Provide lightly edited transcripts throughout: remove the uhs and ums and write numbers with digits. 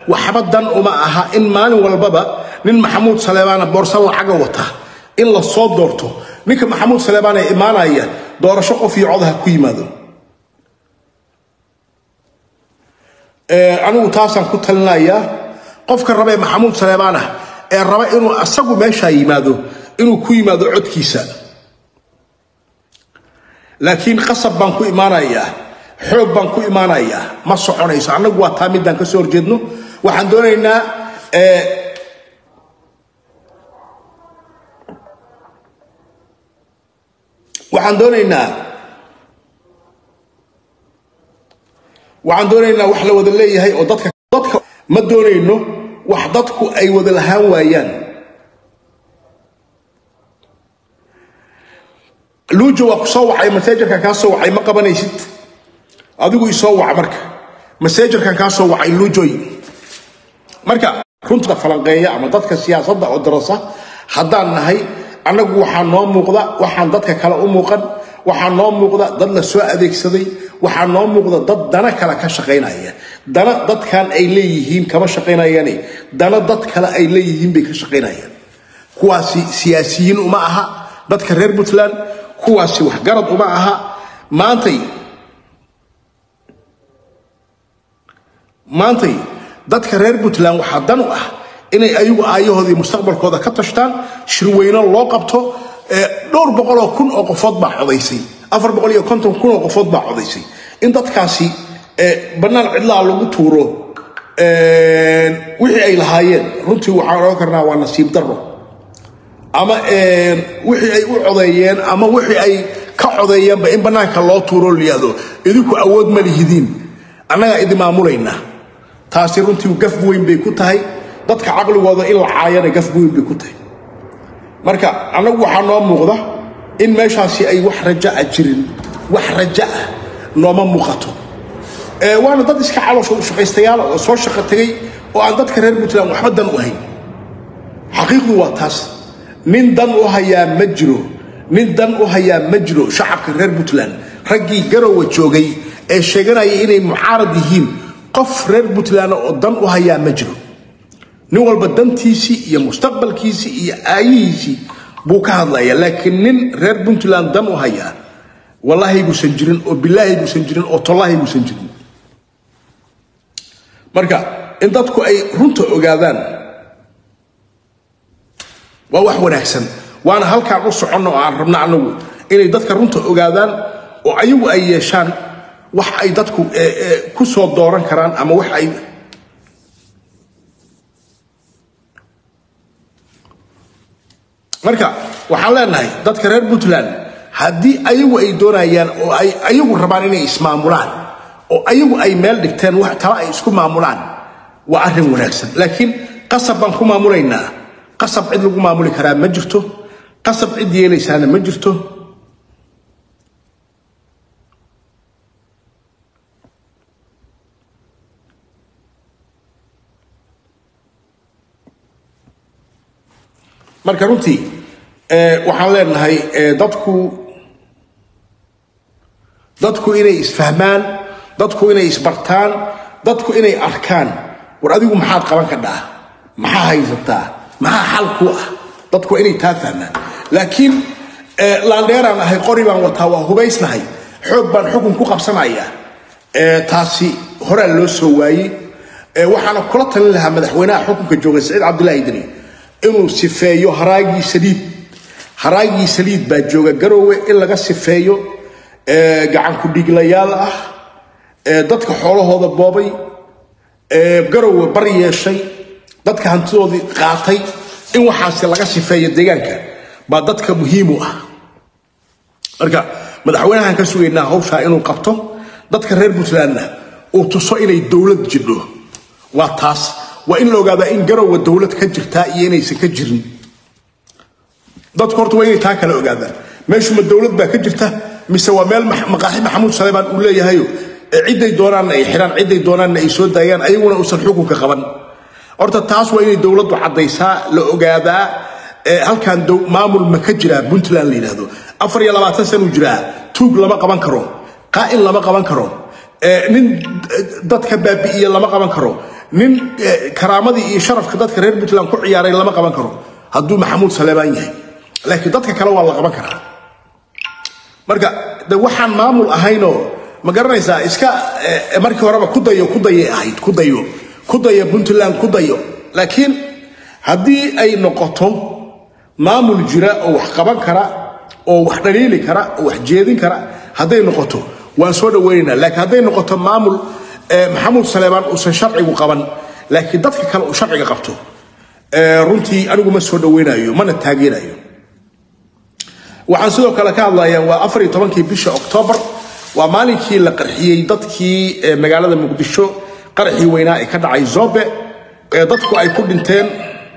وحبدان وما أها إن مالي والبابا نين محمود سليمان بورصل لعجة وطه إلا الصوت دورته نيك محمود سليمان إيمانا هي دور شقه في عضها كويما ذو أنا وتاسع كنت لنا إياه قف الربع محمود سليمان الربع إنه أسقو ماشي ماذو إنه كويما ذو عد كيسا لكن قصب بانكو إيمانا إياه حب بانكو إيمانا إياه ما صحنا يسا أنا قوة تامي دان كسور جدنو وحندونا إنا waxaan doonaynaa wax la wada leeyahay oo dadka ma doonayno wax dadku ay wada lahaan waayaan luujo waa ku soo wacay messengerka ka soo wacay ma qabanaysid adigu i soo wac marka messengerka ka soo wacay luujoy marka runta falanqeeya ama dadka siyaasadda oo darasa haddaan nahay anagu waxaan noo muuqda waxaan dadka kale u muuqan waxaan noo muuqda dad la soo adeegsaday waxaan noo muuqda dad dana kale ka shaqeynaya dana dadkan ay leeyihiin kama shaqeynayaan dana dad kale ay leeyihiin bay ka shaqeynayaan kuwaasi siyaasiyiin uma aha dadka reer Puntland kuwaasi wax garad uma aha maantay dadka reer Puntland waxa dan u ah inay ayagu aayahoodii mustaqbalkooda ka tashtaan shirweyno loo qabto dhowr boqol oo kun oo qofood baa codaysay 450 kun oo qofood baa codaysay in dadkaasi banaan cidlaa lagu tuuro wixii ay lahaayeen runtii waxaan oran karnaa waa nasiib darro ama wixii ay u codeeyeen ama wixii ay ka codeeyeen ba in banaanka loo tuuro liyado idinku awood ma lihidiin annaga idin maamulayna taasi runtii gaf weyn bay ku tahay dadka aqligooda in la caayana gaf weyn bay ku tahay marka anagu waxa noo muuqda in meeshaasi ay wax rajaa jirin wax rajaa nooma muuqato waana dad iska caloosho u shaqaystayaal oo soo shaqo tagay oo aan dadka reer Puntland waxba dan u hayn xaqiiqdu waa taas nin dan u hayaa ma jiro shacabka reer Puntland raggii garowa joogay ee sheeganaya inay mucaarad yihiin qof reer Puntland oo dan u hayaa ma jiro nin walba dantiisi iyo mustaqbalkiisi iyo aayihiisi buu ka hadlaya laakiin nin reer Puntland dan u haya wallahi buusan jirin oo billahi buusan jirin oo tallahi buusan jirin marka in dadku ay runta ogaadaan waa wax wanaagsan waana halkaan u socono aan rabna anagu inay dadka runta ogaadaan oo ayagu ay yeeshaan wax ay dadku ku soo dooran karaan ama wax ay marka waxaan leenahay dadka reer Puntland haddii ayagu ay doonayaan oo ay ayagu rabaan inay ismaamulaan oo ayagu ay meel dhigteen wax tala ay isku maamulaan waa arrin wanaagsan laakiin qasab baan ku maamulaynaa qasab cid lagu maamuli karaa ma jirto qasab cid yeelaysaana ma jirto marka runtii waxaan leenahay dadku inay isfahmaan dadku inay isbartaan dadku inay arkaan war adigu maxaad qaban kadhaa maxaa haysataa maxaa xal ku ah dadku inay taa fahmaan laakiin laandheeraan ahay qori baan wataa waa hubaysnahay xoog baan xukun ku qabsanayaa taasi horaa loo soo waayey waxaana kula talin lahaa madaxweynaha xukunka jooga Saciid Cabdullaahi Deni inuu sifeeyo haraagii saliid baa jooga garowe in laga sifeeyo gacan ku dhiglayaal ah dadka xoolahooda boobay garowe bar yeeshay dadka hantidoodii qaatay in waxaas laga sifeeyo deegaanka baa dadka muhiim u ah marka madaxweynahan ka sugaynaa hawsha inuu qabto dadka reer Puntlandna uu tuso inay dawlad jidho waa taas waa in la ogaadaa in garowe dawlad ka jirta iyo inaysan ka jirin dadku horta waa inay taa kala ogaadaan meeshu ma dawlad baa ka jirta mise waa meel maqaaxi Maxamuud Saleebaan uu leeyahay ciiday doonaan ay xiraan ciiday doonaan ay soo daayaan ayaguna uusan xukunka qaban horta taas waa inay dawladdu cadaysaa la ogaadaa halkan maamul ma ka jira Puntland la yiraahdo 24 sano jira tuug lama qaban karo qaa'in lama qaban karo nin dadka baabi'iye lama qaban karo nin karaamadii iyo sharafka dadka reer Puntland ku ciyaaray lama qaban karo hadduu Maxamuud Saleebaan yahay laakiin dadka kale waa la qaban karaa marka waxaan maamul ahayno ma garanaysaa iska markii horeba ku dayo ahayd ku dayo Puntland ku dayo laakiin haddii ay noqoto maamul jira oo wax qaban kara oo wax dhaliili kara oo wax jeedin kara hadday noqoto waan soo dhaweynaa laakiin hadday noqoto maamul Maxamuud Saleebaan uu sharcigu qaban laakiin dadka kale uu sharciga qabto runtii anigu ma soo dhaweynayo mana taageerayo waxaan sidoo kale ka hadlayaa waa 14 bisha Oktoobar waa maalinkii la qarxiyay dadkii magaalada Muqdisho qarxii weynaa ee ka dhacay Zobe dadku ay ku dhinteen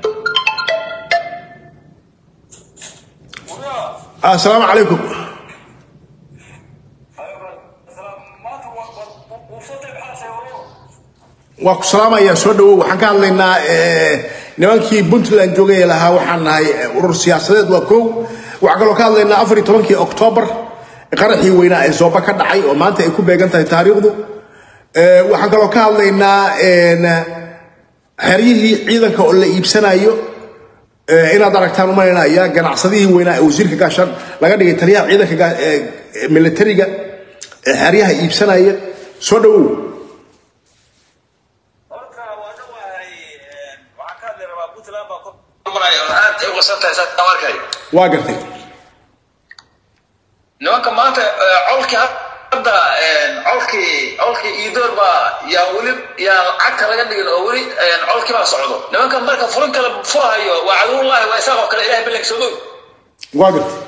السلام عليكم وعليكم السلام يا سودو waxaan ka hadlaynaa nimankii Puntland joogay lahaa waxaan nahay urur siyaasadeed waa koow waxaan kaloo ka hadlaynaa 14 Oktoobar qarxii weynaa ee Zoba ka dhacay oo maanta ay ku beegan tahay taariikhdu waxaan kaloo ka hadlaynaa xeriyihii ciidanka oo la iibsanayo inaad aragtaan umaynaya ganacsadihii weynaa ee wasiirka gaashan laga dhigay taliyaha ciidanka militariga xeryaha iibsanaya soo dhawow waa gartay nimanka maanta colki hadda colki iidoor baa yaa weli yaa cagta laga dhigin oo weli colki baa socdo nimanka marka furin kala furayo waa caduullahi waa isaga oo kale ilaahay bilank soo dhow waa gartay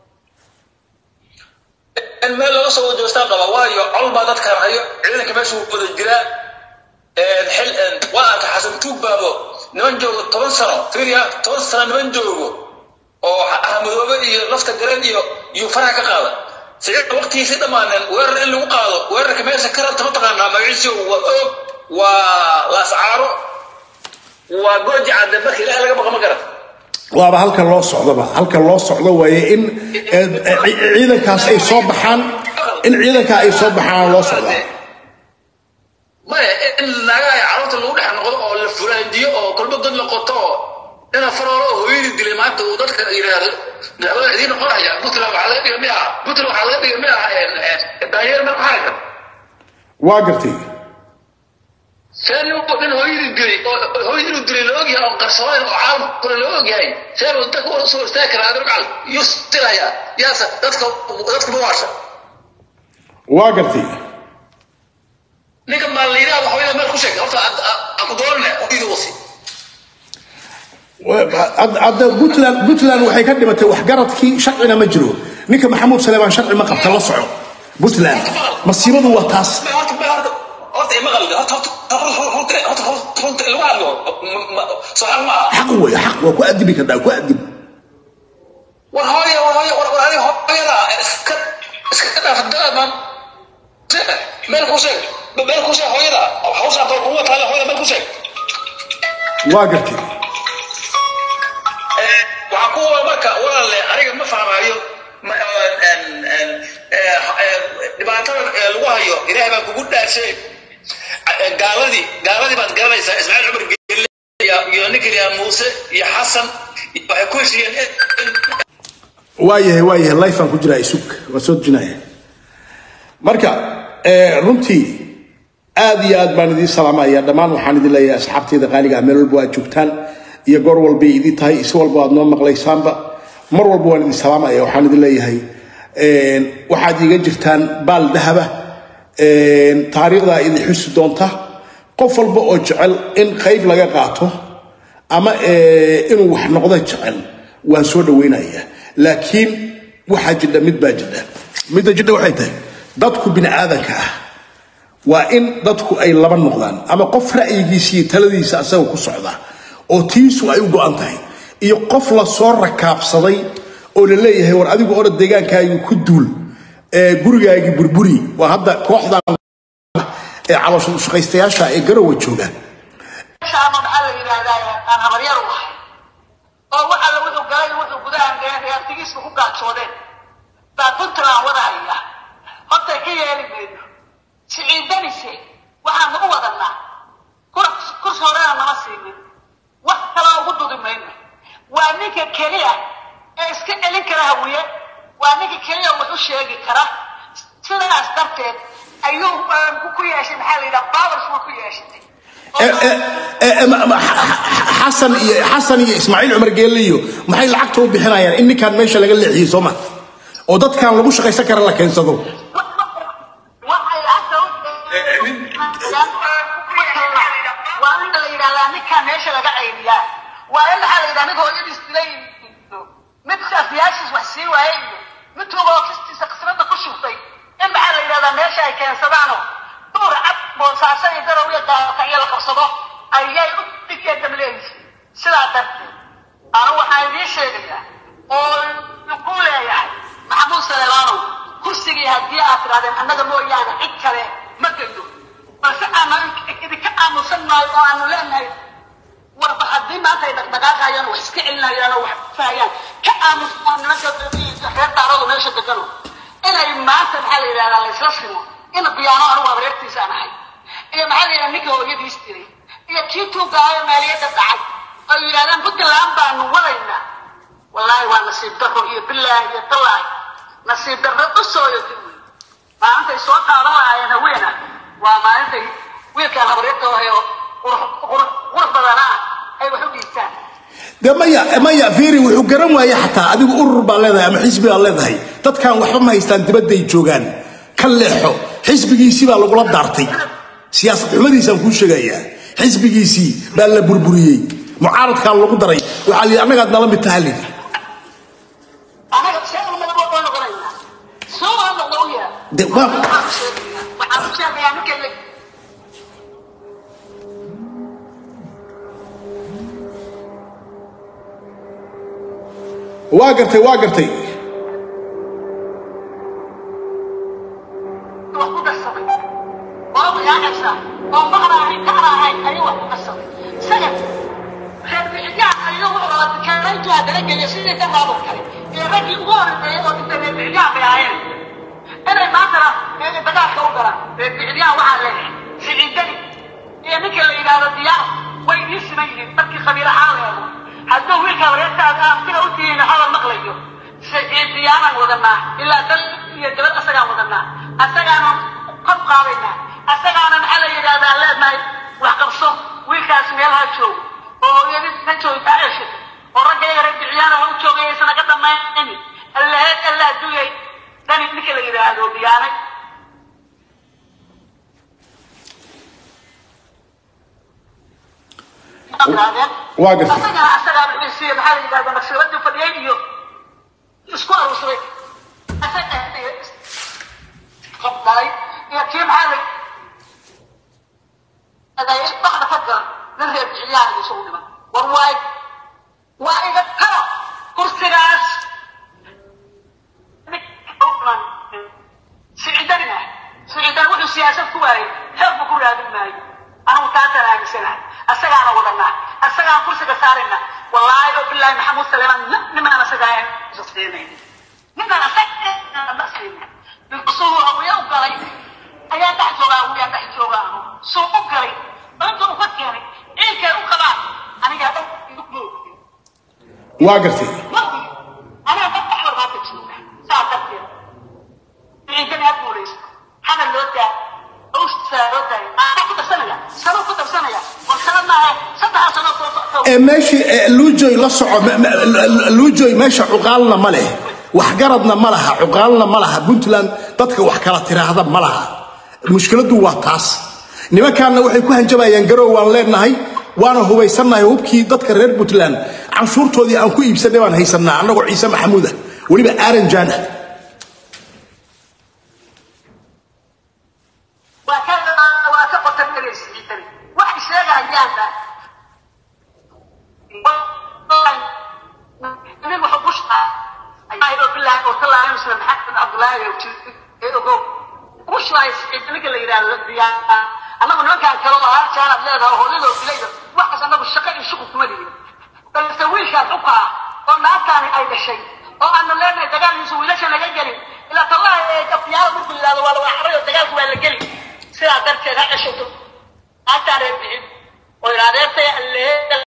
in meel laga soo wajoostaa qaba waayo col baa dadkan hayo ciidanka meesha uu wada jiraa xil waa arka xasan tuubaabo niman joogo 10 sano fiiriya 10 sano niman joogo oo ahmadoobe iyo lafta garan iyo faraha ka qaada سيد وقتي سيد مانن وير اللي وقاضه وير كميسة كرت مطقنا مجلسه والأسعاره وجوج عند بخي لا لا بقى مقرد وابا هلك الله صعدة هلك الله صعدة وهي إن عيدا كاس أي صبحان إن عيدا كاس صبحان الله صعدة ما إن نجاي عرفت اللي وده نقول أو الفلانية أو كل بدل لقطة أنا فرارة هوي الدليمات وضد كإيراد لا دين قراية بطلوا على جميع بطلوا على جميع الداير من حاجة واقرتي سألوا من هوي الدليل لوجي أو قرصوان أو عام كل لوجي هاي سألوا أنت كور صور ساكر هذا رجال يسترها يا تدك مواشة واقرتي نكمل اللي ده وحوي ما الخشك أقدرنا ويدوسي بوتلان waxay ka dhimatay wax garadkii sharcina ma jiro ninka Maxamuud Saleebaan sharci ma qabta la soco بوتلان masiibadu waa taas حق ويا حق وكو ادبي كدا كو ادب وهاي اسكت فدان مالكوش هويدا او حوسه قوه هذا هويدا مالكوش واقرتي وعقوبة مركا ولا أريد ما فهم عليه دبعتنا الوهايو إذا هبقى كقول ده شيء قالدي بعد قال إسماعيل عمر قال يا نكر يا موسى يا حسن يكون شيء وايه الله يفهم كجرا يسوق وصوت جناية مركا رمتي آدي بان دي سلامة يا دمان وحان دي لي أصحابتي ذا غالي عملوا البواد جوكتان يا قرول بيدي تاي سوال بعض نوم مقليسانبا مر والبوان دي سلامة يا وحان دي لي هاي waxaad iga jirtaan baal dahaba taariikhda idin xusi doonta qof walba oo jecel in qayb laga qaato ama inuu wax noqdo jecel waan soo dhaweynayaa laakiin waxa jidda mid jidda waxay tahay dadku bini aadanka ah waa in dadku ay laba noqdaan ama qof ra'yigiisa iyo taladiisa asaga ku socda oo tiisu ay u go'an tahay iyo qof la soo rakaabsaday oo la leeyahay war adigu orod deegaankaagu ku duul gurigaagi burburi waa hadda kooxdan caloosha shaqaystayaasha ee garowe jooga shaaman alla yiraahdaa aan habaryar u ahay oo waxa la wada galay wuxuu gudaha reertigiisa ku gaadsoodeen baa Puntland wadahaya horta ka yeeli meedo siciidanise waxaan u wadanaa ku كرسي هورينا ما نصيبين وقت لا وجود مهمة وأنك كريه إسكت لك رهوية وأنك كريه وحوش يجي كره سنة أستبتد أيوه كوكوية عشان حالي لا باور شو كوكوية عشان حسن إسماعيل عمر قال لي ما هي العقد بحنايا إني كان ماشي لقى لي عيسوما وضد كان لبوش غير سكر الله كان صدو وأنا اللي إذا كان ماشي لقى عينيا وإلا حال إذا نقول يدي استلين متخاف ياسس وحسين وهي متوبة وكستي سقسرنا كل شوطي إما حال إذا ماشي كان سبعنه دور عب بوساسة يدروا يدعي القصده أيها يؤتك يدمليش سلا درتي أنا وحايدي شيئا ويقول يا محمود سليمانو كرسي هدي أفراد أنك مو يعني إكله ما تقدر بس أنا إذا كان مصنع وأنا لأنه وبحدي ما تقدر دقاقة يعني وحسك إلنا يعني وحفايا كان مصنع نجد في حياة تعرض ماشي تكنو إلا ما تنحل إلى الإسلام إن بيانو أنا وبريتي سامحي إيه محل إنك هو يدي يستري إيه كيتو قاية مالية تتعب أو يلالان بك الأنبا نولينا والله ونصيب دخل إيه بالله يطلع نصيب دخل أسوء يتوي ما أنت يسوء قارا يا نوينا وما أنت ويكا هبريته وهي غرف بدنا أي وحب يستان ده مايا فيري وحقرم ويا حتى أديك أربع لذا أم حزبي الله ذهي تتكان وحب ما يستان تبدأ يجوجان كلحه حزبي بقى لو قلب دارتي سياسة حمدي سنكون شجاية حزبي بقى بربرية معارض كان لو قدري وعلي أنا قد نلم التهليل أنا قد شايف من البطل غرينا سوى الضوية ده ما وعارف شايف يعني كله واقرتي وقود الصبي ورب يا نفسه ومغرى هاي أيوة الصبي سجن خير بإجاء أيوة كان يجوا هذا لك يصير كما بكري الرجل يقول أيوة أنت بإجاء بعين أنا ما ترى بدأ كوكرة بإجاء وعليه سعيدني يعني كل إلى الديار ويسمي تركي خبير حاله حتى هو كوريت أمثلة أوتين هذا المقليو سعيديانا وذنا إلا دل يجلس أسرع وذنا أسرعنا قد قارنا أسرعنا على يجاد الله ما وحقصه ويكاس ميلها شو أو يبي نشوف تعيش ورجع يرد عيانا هو شو جاي سنة قدام ما إني الله دوي دني نكل يجاد وديانا واقف أسرع بالسير بحال يجاد مكسرته فدينيو إسكوار وصلي أسرع قبضاي يا كيم حالك هذا يصبح فكر نرجع بعيال يسوون ما والله وإذا ترى كرسي ناس سعيدنا وحده سياسة كواري حب كل هذا الماي أنا متأثر عن سنة أنا وضعنا أنا كرسي كسارنا والله بالله محمود سليمان نما أنا سجاين زفتيني نما أنا سجاين بسيني بالقصور أو يوم قليل أيام تحت جواه ويا تحت جواه سوق قليل أنتم مفكرين إيه كانوا خلاص أنا قاعد يقولوا واقرتي أنا بفتح ورقات الجنوب ساعة تفكير عندنا بوليس حنا اللوتا أوش ساروتا أنا كنت سنة والسنة ما سبع سنوات ماشي لوجوي لصعب لوجوي ماشي عقالنا مله وحجرنا ملها عقالنا ملها بنتلان تدك وحكرة ترى هذا ملها المشكلة دوا تاس نما كان وحي كوهن جبا ينقروا وان لينهاي وانا هو يسناي وبكي ددك رير بنتلان عشورتودي aan ku iibsanay waan haysanaa anagu Ciise Maxamuud waliba aaran jaana أنا ما كان كلام هذا كان لا هو لا بليده واحد أنا بالشقة يشوف كمدي بس كان حقها وما كان أي شيء وأنا لنا دجال يسوي ليش أنا جالي إلا طلع كفيا ممكن لا ولا حرية دجال ولا جالي سيا درت هذا شو أنت عارف